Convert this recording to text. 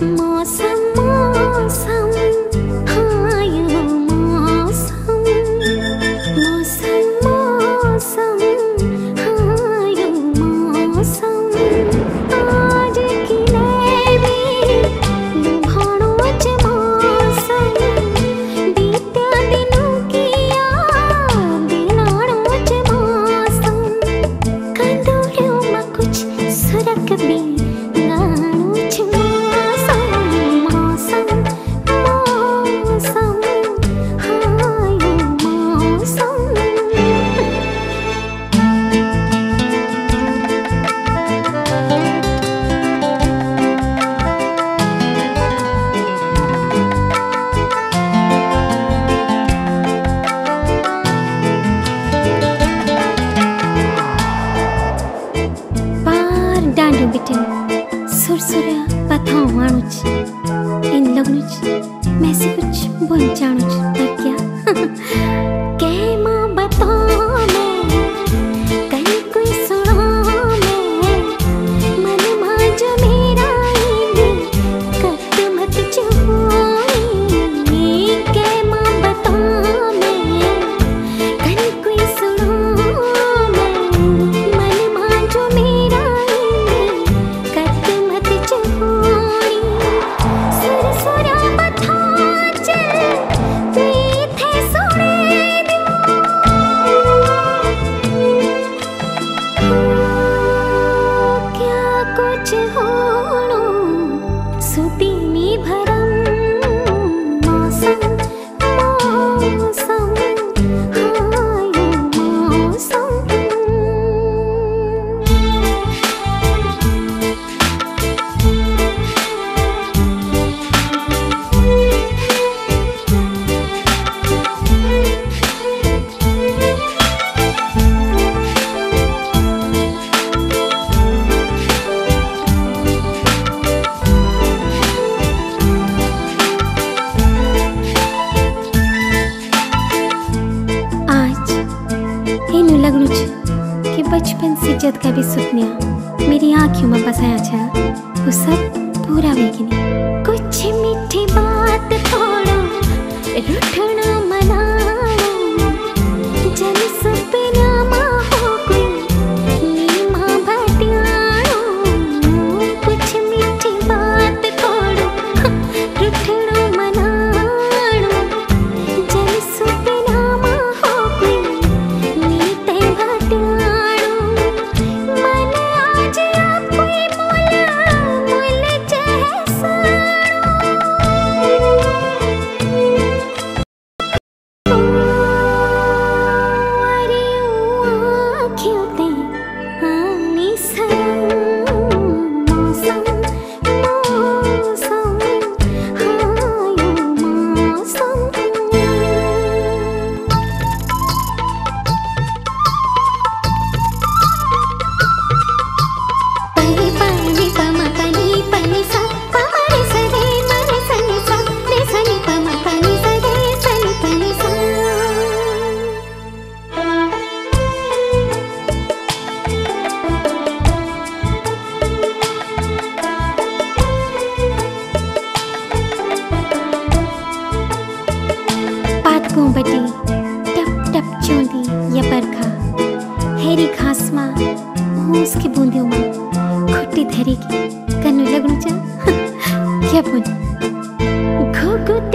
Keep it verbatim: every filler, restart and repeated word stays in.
मौसम मौसम हाँ यो मौसम मौसम मौसम हाँ यो मौसम आज की नैवी लुभाणो च मौसम बीत्या दिनों की याद दिलाणो च मौसम कंदोड़ियों में कुछ सुरख भी डांडू बिटिन सुरसुरा पथाओ वाणुच इन लगनुच मैं से कुछ बोल जानुच पर क्या के मां बताओ मैं कहीं कोई सुना मैं मन मां जो मेरा इंदी कत मत चोरी के मां बताओ मैं कहीं कोई सुना मैं मन मां जो मेरा सुतीनी भरम मौसम मौसम हाँ यो मौसम लगनुच कि बचपन से जद का भी सुपनिया मेरी आँखों में बसाया था वो सब पूरा होगी नहीं। कुछ मीठी बात थोड़ा रूठना मनाना जन सपना माँ हो कोई नीमा भटियानो कुछ मीठी बात थोड़ा रूठना मनाना जन सपना माँ हो कोई बटी टप टप चोंदी या बरखा हेरी घास मां मूस की बूंदियों में खुट्टी धरी की कन्नू लगनु चा क्या बोल घुघुत